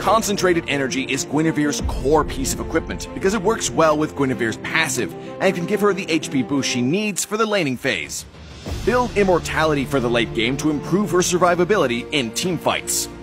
Concentrated Energy is Guinevere's core piece of equipment because it works well with Guinevere's passive and can give her the HP boost she needs for the laning phase. Build Immortality for the late game to improve her survivability in teamfights.